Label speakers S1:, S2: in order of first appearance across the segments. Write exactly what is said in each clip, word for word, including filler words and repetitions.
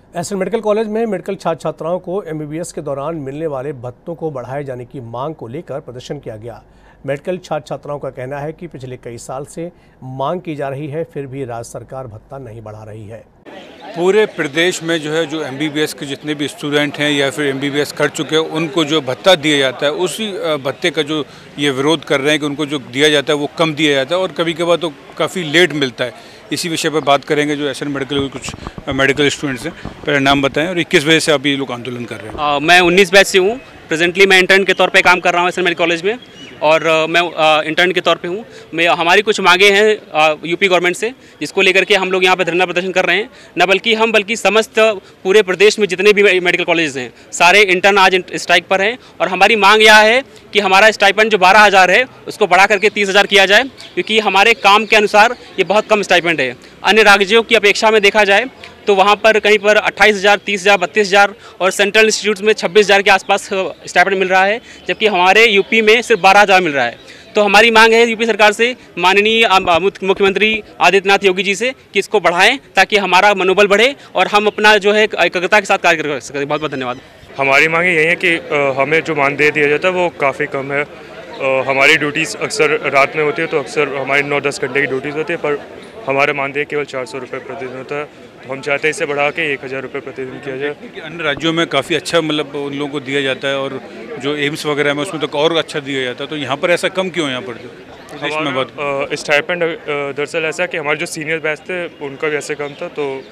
S1: SN medical college में medical छात्र छात्राओं को एमबीबीएस के दौरान मिलने वाले भत्तों को बढ़ाए जाने की मांग को लेकर प्रदर्शन किया गया। मेडिकल छात्र छात्राओं का कहना है कि पिछले कई साल से मांग की जा रही है, फिर भी राज्य सरकार भत्ता नहीं बढ़ा रही है।
S2: पूरे प्रदेश में जो है जो एमबीबीएस के जितने भी स्टूडेंट हैं या फिर एमबीबीएस कर चुके हैं उनको जो भत्ता दिया जाता है, उसी भत्ते का जो ये विरोध कर रहे हैं कि उनको जो दिया जाता है वो कम दिया जाता है और कभी कभार तो काफ़ी लेट मिलता है। इसी विषय पर बात करेंगे जो एसएन मेडिकल के कुछ मेडिकल स्टूडेंट्स हैं। पहले नाम बताएं और किस वजह से आप ये लोग आंदोलन कर रहे हैं।
S3: आ, मैं उन्नीस बैच से हूँ। प्रेजेंटली मैं इंटर्न के तौर पे काम कर रहा हूँ एसएन मेडिकल कॉलेज में और आ, मैं इंटर्न के तौर पे हूँ। मैं हमारी कुछ मांगे हैं यूपी गवर्नमेंट से, जिसको लेकर के हम लोग यहाँ पे धरना प्रदर्शन कर रहे हैं। न बल्कि हम बल्कि समस्त पूरे प्रदेश में जितने भी मेडिकल कॉलेज हैं सारे इंटर्न आज स्ट्राइक पर हैं और हमारी मांग यह है कि हमारा स्टाइपेंड जो बारह हज़ार है उसको बढ़ा करके तीस हज़ार किया जाए, क्योंकि हमारे काम के अनुसार ये बहुत कम स्टाइपेंड है। अन्य राज्यों की अपेक्षा में देखा जाए तो वहाँ पर कहीं पर अट्ठाईस हज़ार, तीस हज़ार, बत्तीस हज़ार और सेंट्रल इंस्टीट्यूट्स में छब्बीस हज़ार के आसपास स्टाइपेंड मिल रहा है, जबकि हमारे यूपी में सिर्फ बारह हज़ार मिल रहा है। तो हमारी मांग है यूपी सरकार से, माननीय मुख्यमंत्री आदित्यनाथ योगी जी से, कि इसको बढ़ाएं ताकि हमारा मनोबल बढ़े और हम अपना जो है एकाग्रता के साथ कार्य कर सकें। बहुत बहुत धन्यवाद।
S4: हमारी मांग यही है कि हमें जो मानदेय दिया जाता है वो काफ़ी कम है। हमारी ड्यूटीज़ अक्सर रात में होती है, तो अक्सर हमारी नौ दस घंटे की ड्यूटीज़ होती है, पर हमारा मानदेय केवल चार सौ रुपये प्रतिदिन होता है। तो हम चाहते हैं इसे बढ़ा के एक हज़ार रुपये प्रतिदिन किया जाए।
S2: अन्य राज्यों में काफ़ी अच्छा मतलब उन लोगों को दिया जाता है और जो एम्स वगैरह में उसमें तो और अच्छा दिया जाता है, तो यहाँ पर ऐसा कम क्यों है? यहाँ पर प्रदेश में बात
S4: स्टाइपेंड दरअसल ऐसा कि हमारे जो सीनियर बैच थे उनका भी ऐसे कम था, तो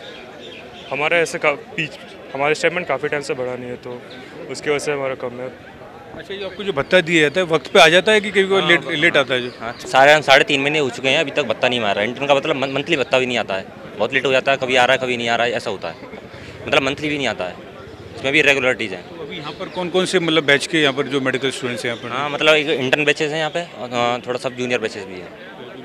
S4: हमारा ऐसे का पीछ हमारा स्टाइपेंड काफ़ी टाइम से बढ़ा नहीं है, तो उसकी वजह से हमारा कम है।
S2: अच्छा, ये आपको जो भत्ता दिया जाता है वक्त पे आ जाता है कि कभी कोई लेट लेट आता है? जो
S5: हाँ, साढ़े साढ़े तीन महीने हो चुके हैं, अभी तक भत्ता नहीं मारा है। इंटर्न का मतलब मंथली भत्ता भी नहीं आता है, बहुत लेट हो जाता है, कभी आ रहा है कभी नहीं आ रहा है, ऐसा होता है। मतलब मंथली भी नहीं आता है, इसमें भी इरेगुलरिटीज़ हैं।
S2: तो अभी यहाँ पर कौन कौन से मतलब बैच के यहाँ पर जो मेडिकल स्टूडेंट्स हैं यहाँ पर?
S5: हाँ, मतलब एक इंटर्न बैचेस हैं यहाँ पे और थोड़ा सब जूनियर बैचेस भी हैं।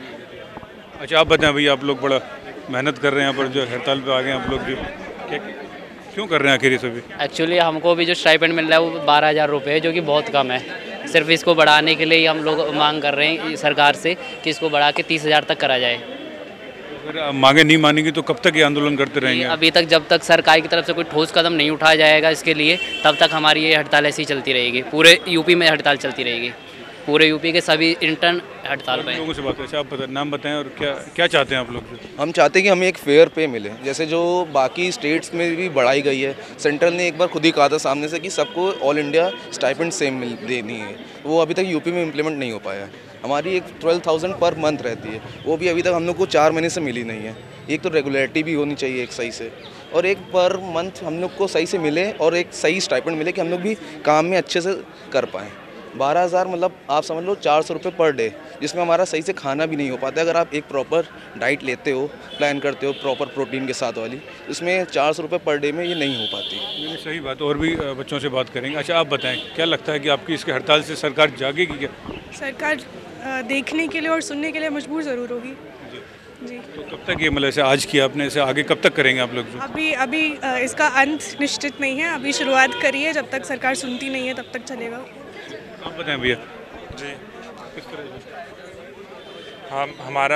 S2: अच्छा, आप बताएं भैया, आप लोग बड़ा मेहनत कर रहे हैं यहाँ पर, जो हड़ताल पे आ गए आप लोग, जो क्या क्यों कर रहे हैं आखिर ये सभी?
S6: एक्चुअली हमको भी जो स्टाइपेंड मिल रहा है वो बारह हज़ार रुपये है, जो कि बहुत कम है। सिर्फ इसको बढ़ाने के लिए ही हम लोग मांग कर रहे हैं सरकार से कि इसको बढ़ा के तीस हज़ार तक करा जाए।
S2: अगर मांगे नहीं मानेंगी तो कब तक ये आंदोलन करते रहेंगे?
S6: अभी तक जब तक सरकार की तरफ से कोई ठोस कदम नहीं उठाया जाएगा इसके लिए, तब तक हमारी ये हड़ताल ऐसी चलती रहेगी। पूरे यूपी में हड़ताल चलती रहेगी, पूरे यूपी के सभी इंटर्न हड़ताल पे।
S2: लोगों से बात करें, आप बताएं, नाम बताएं और क्या क्या चाहते हैं आप लोग?
S7: हम चाहते हैं कि हमें एक फेयर पे मिले, जैसे जो बाकी स्टेट्स में भी बढ़ाई गई है। सेंट्रल ने एक बार खुद ही कहा था सामने से कि सबको ऑल इंडिया स्टाइपेंड सेम मिल देनी है, वो अभी तक यूपी में इम्प्लीमेंट नहीं हो पाया। हमारी एक ट्वेल्व थाउजेंड पर मंथ रहती है, वो भी अभी तक हम लोग को चार महीने से मिली नहीं है। एक तो रेगुलरिटी भी होनी चाहिए एक सही से, और एक पर मंथ हम लोग को सही से मिले और एक सही स्टाइपेंड मिले कि हम लोग भी काम में अच्छे से कर पाएँ। बारह हज़ार मतलब आप समझ लो चार सौ रुपये पर डे, जिसमें हमारा सही से खाना भी नहीं हो पाता। अगर आप एक प्रॉपर डाइट लेते हो, प्लान करते हो प्रॉपर प्रोटीन के साथ वाली, इसमें चार सौ रुपये पर डे में ये नहीं हो पाती।
S2: ये सही बात। और भी बच्चों से बात करेंगे। अच्छा, आप बताएं, क्या लगता है कि आपकी इसके हड़ताल से सरकार जागेगी क्या?
S8: सरकार देखने के लिए और सुनने के लिए मजबूर ज़रूर होगी जी।
S2: तो कब तक ये मतलब ऐसे आज किया आपने, ऐसे आगे कब तक करेंगे आप लोग?
S8: अभी अभी इसका अंत निश्चित नहीं है, अभी शुरुआत करी है। जब तक सरकार सुनती नहीं है तब तक चलेगा।
S2: आप बताएं भैया।
S4: जी, किस तरह? हम हमारा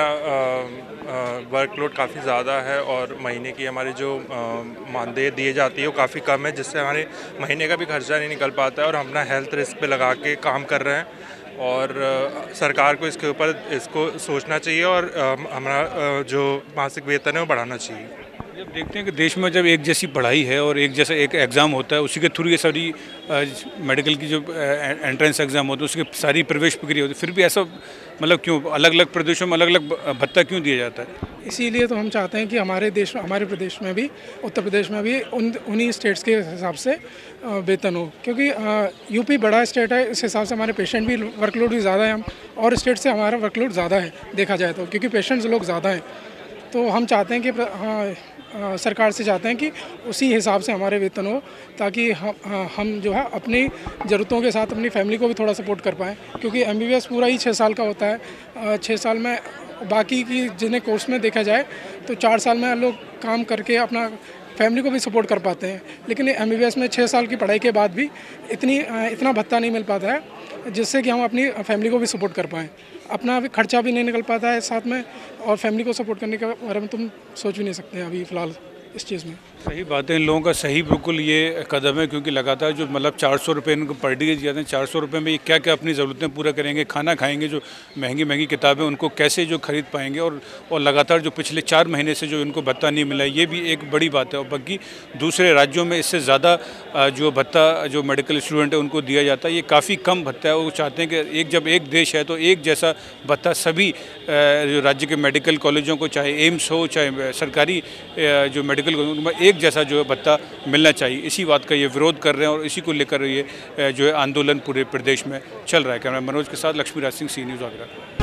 S4: वर्कलोड काफ़ी ज़्यादा है और महीने की हमारी जो मानदेय दिए जाती है वो काफ़ी कम है, जिससे हमारे महीने का भी खर्चा नहीं निकल पाता है और हम अपना हेल्थ रिस्क पे लगा के काम कर रहे हैं। और सरकार को इसके ऊपर इसको सोचना चाहिए और हमारा जो मासिक वेतन है वो बढ़ाना चाहिए।
S2: जब देखते हैं कि देश में जब एक जैसी पढ़ाई है और एक जैसा एक एग्ज़ाम होता है, उसी के थ्रू ये सारी मेडिकल की जो एंट्रेंस एग्ज़ाम होता है उसकी सारी प्रवेश प्रक्रिया होती है, फिर भी ऐसा मतलब क्यों अलग अलग प्रदेशों में अलग अलग भत्ता क्यों दिया जाता है?
S9: इसीलिए तो हम चाहते हैं कि हमारे देश हमारे प्रदेश में भी, उत्तर प्रदेश में भी उन उन्हीं स्टेट्स के हिसाब से वेतन हो, क्योंकि यूपी बड़ा स्टेट है, इस हिसाब से हमारे पेशेंट भी वर्कलोड भी ज़्यादा है। हम और स्टेट से हमारा वर्कलोड ज़्यादा है देखा जाए तो, क्योंकि पेशेंट्स लोग ज़्यादा हैं। तो हम चाहते हैं कि हाँ, आ, सरकार से चाहते हैं कि उसी हिसाब से हमारे वेतन हो, ताकि हम हम जो है अपनी ज़रूरतों के साथ अपनी फैमिली को भी थोड़ा सपोर्ट कर पाएँ। क्योंकि एमबीबीएस पूरा ही छः साल का होता है। छः साल में बाकी की जिन्हें कोर्स में देखा जाए तो चार साल में लोग काम करके अपना फैमिली को भी सपोर्ट कर पाते हैं, लेकिन एमबीबीएस में छः साल की पढ़ाई के बाद भी इतनी इतना भत्ता नहीं मिल पाता है जिससे कि हम अपनी फैमिली को भी सपोर्ट कर पाएँ। अपना भी खर्चा भी नहीं निकल पाता है साथ में, और फैमिली को सपोर्ट करने के बारे में तुम सोच भी नहीं सकते हैं अभी फ़िलहाल इस चीज़ में।
S2: सही बात है, इन लोगों का सही बिल्कुल ये कदम है, क्योंकि लगातार जो मतलब चार सौ रुपये इनको पर डे दिए जाते हैं, चार सौ रुपये में ये क्या क्या अपनी ज़रूरतें पूरा करेंगे, खाना खाएंगे, जो महंगी महंगी किताबें उनको कैसे जो खरीद पाएंगे, और और लगातार जो पिछले चार महीने से जो इनको भत्ता नहीं मिला, ये भी एक बड़ी बात है। और बाकी दूसरे राज्यों में इससे ज़्यादा जो भत्ता जो मेडिकल स्टूडेंट है उनको दिया जाता है, ये काफ़ी कम भत्ता है। वो चाहते हैं कि एक जब एक देश है तो एक जैसा भत्ता सभी जो राज्य के मेडिकल कॉलेजों को, चाहे एम्स हो चाहे सरकारी जो मेडिकल कॉलेज में, एक जैसा जो है भत्ता मिलना चाहिए। इसी बात का ये विरोध कर रहे हैं और इसी को लेकर ये जो है आंदोलन पूरे प्रदेश में चल रहा है। कैमरा मनोज के साथ लक्ष्मी राज सिंह, सी न्यूज़ आगरा।